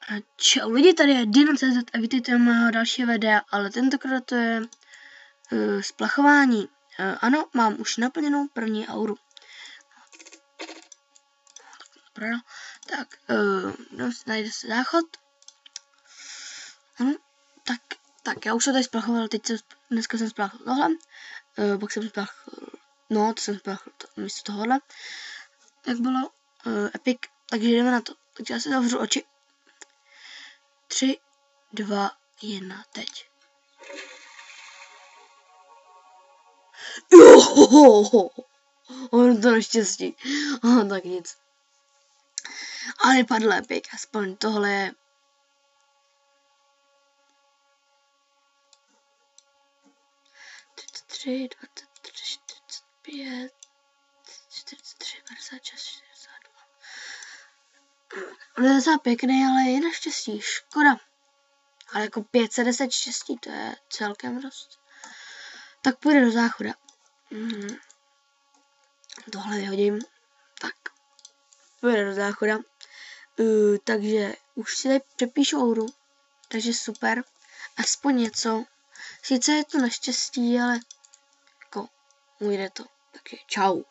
Čau lidi, tady je Dino.cz a vítejte u mého dalšího videa, ale tentokrát to je splachování. Ano, mám už naplněnou první auru. Tak, najde se záchod. Ano, tak já už to tady splachoval, dneska jsem spláchl tohle, pak jsem spláchl, to jsem spláchl místo tohohle, jak bylo, epic, takže jdeme na to. Takže já si zavřu oči. 3, 2, 1, teď. Ono to naštěstí. Tak nic. Ale padl epic, aspoň tohle je. (33, 23, 45, 43, 56, 62. On je docela pěkný, ale je naštěstí. Škoda. Ale jako 510 štěstí, to je celkem dost. Tak půjde do záchoda. Tohle vyhodím. Tak. Půjde do záchoda. Takže už si tady přepíšu auru. Takže super. Aspoň něco. Sice je to naštěstí, ale jako ujde to. Takže čau.